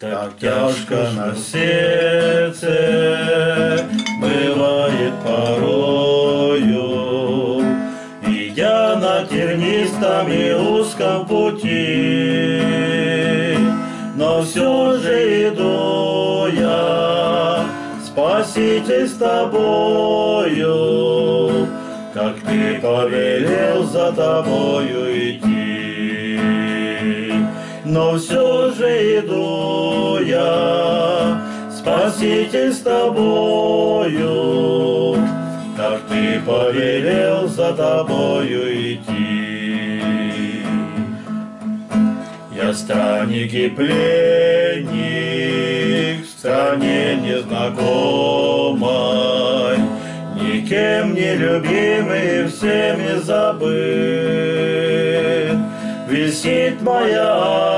Так тяжко на сердце бывает порою, идя на тернистом и узком пути. Но все же иду я, Спаситель, с тобою, как ты повелел, за тобою идти. Но все же иду я, Спаситель, с тобою, как ты повелел, за тобою идти. Я странник и пленник в стране незнакомой, никем не любимый, всеми забыт. Висит моя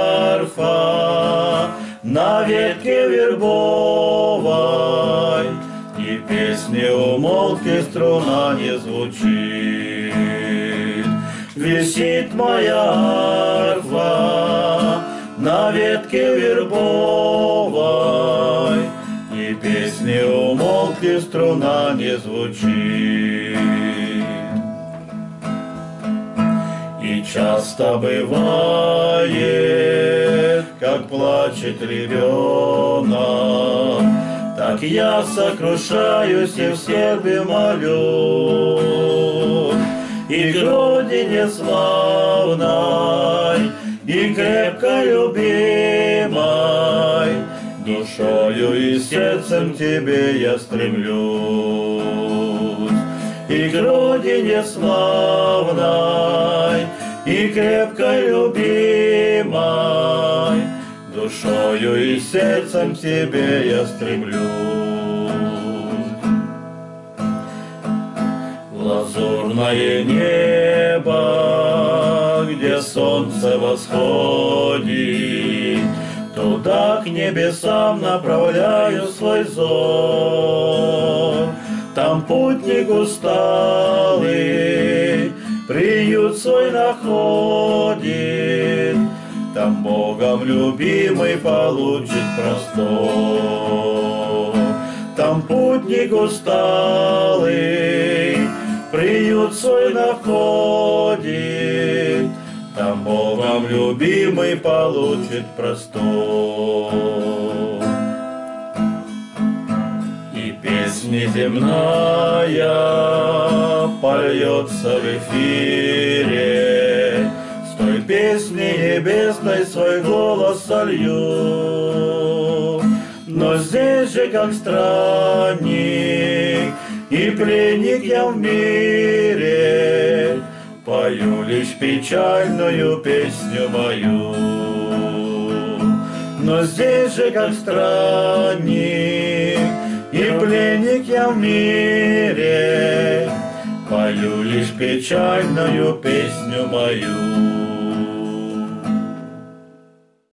арфа на ветке вербовой, и песни умолкли, струна не звучит. Висит моя арфа на ветке вербовой, и песни умолкли, струна не звучит. И часто бывает, как плачет ребенок, так я сокрушаюсь и в сердце молю. И к родине славной, и крепко любимой, душою и сердцем тебе я стремлюсь. И к родине славной, и крепко любимой, душою и сердцем тебе я стремлюсь. Лазурное небо, где солнце восходит, туда к небесам направляю свой взор. Там путник усталый приют свой находит, там Богом любимый получит простор. Там путник усталый приют свой находит, там Богом любимый получит простор. И песня земная польется в эфире, с той песни небесной свой голос солью. Но здесь же, как странник и пленник я в мире, пою лишь печальную песню мою. Но здесь же, как странник и пленник я в мире, пою лишь печальную песню мою.